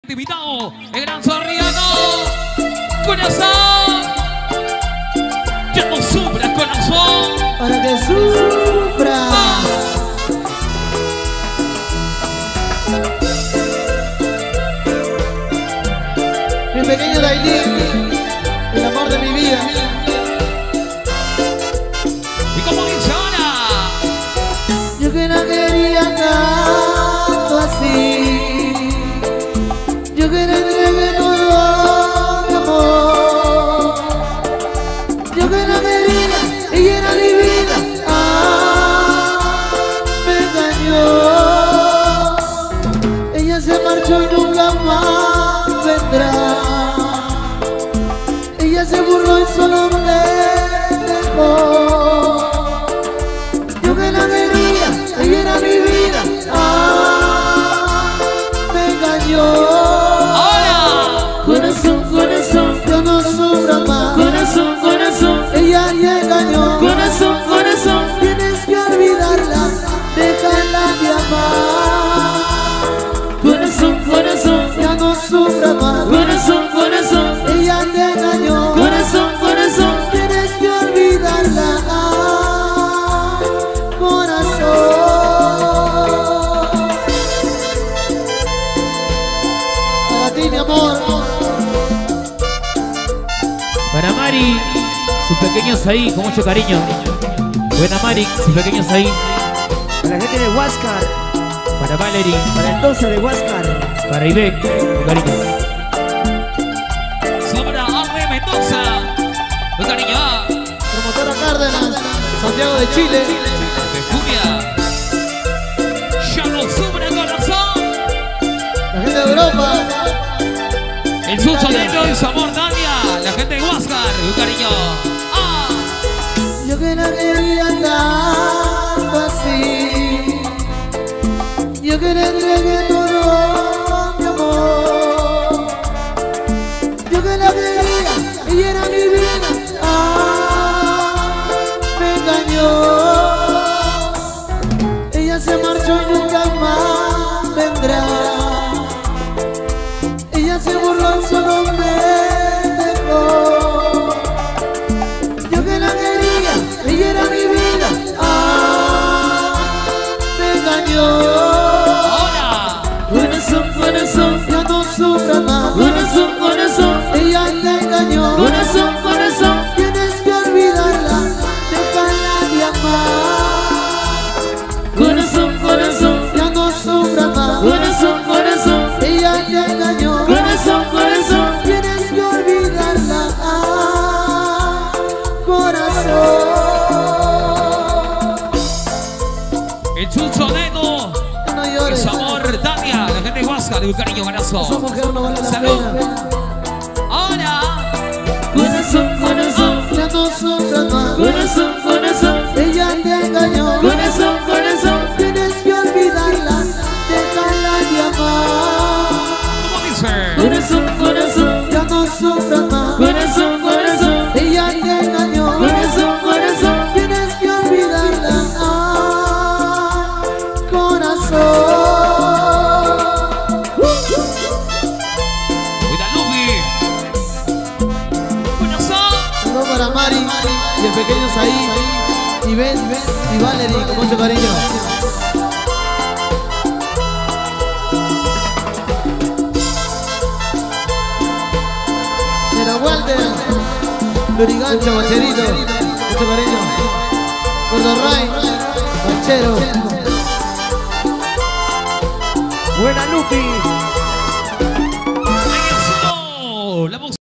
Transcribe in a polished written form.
invitado, el gran Zorriano. Corazón, ya no sufra, corazón. Para que sufra. Mi pequeño Dailín, el amor de mi vida. ¿Y cómo dice ahora? Yo que la quería tanto así, yo que le entregué todo mi amor, yo que la quería, ella era mi vida, me engañó, ella se marchó y nunca más vendrá, ella se burló y solo me dejó. Ella era mi vida, me engañó. ¡Hola! Corazón, corazón, yo no sufro más. Corazón, corazón, ella me engañó. Corazón, corazón, tienes que olvidarla, déjala de amar. Corazón, corazón, ya no sufro más. Corazón, corazón, ella te engañó. Corazón, corazón, tienes que olvidarla. Mi amor. Para Mari, sus pequeños ahí, con mucho cariño. Buena Mari, sus pequeños ahí. Para la gente de Huáscar. Para Valerie. Para el 12 de Huáscar. Para Ivek, con cariño. Sobra Arre Mendoza, con cariño. Promotora Cárdenas, Santiago de Chile. De Julia. Ya no sufra, corazón. La gente de Europa. El Sucho Negro y su amor Dania, la gente de Huáscar, un cariño. ¡Ah! Yo que la quería tanto así, yo que le entregué todo mi amor, yo que la quería, ella era mi vida, me engañó, ella se marchó y nunca más vendrá. Ella se burló y solo me dejó. Yo que la quería, ella era mi vida, me engañó. ¡Hola! Corazón, corazón, ya no sufra más. Corazón, corazón, ella te engañó. Corazón, corazón, tienes que olvidarla, déjala de amar. Corazón, corazón, ya no sufra más. Corazón, corazón, ella te engañó. Corazón, corazón, tienes que olvidarla, corazón. El Chucho Negro No y llores, su amor Dania, la gente de Huáscar, un cariño, esa abrazo. mujer no vale la Salud. pena. ¡Hola! Corazón, corazón, ya no sufra más. Corazón, corazón, ella te engañó. Corazón, corazón, tienes que olvidarla, déjala de amar. ¿Cómo dice? Corazón, corazón, ya no sufra más. Corazón, corazón, ella te engañó. Corazón, corazón, tienes que olvidarla, corazón. Cuida Lupi. Corazón. Saludos para Mari y el pequeño Saí, y Ben y Valerie, con mucho cariño. Pero Walter, Lurigancho, Bacherito, mucho cariño. Gordo Ray, Bachero. Buena Lupi. Ahí es, no, la música.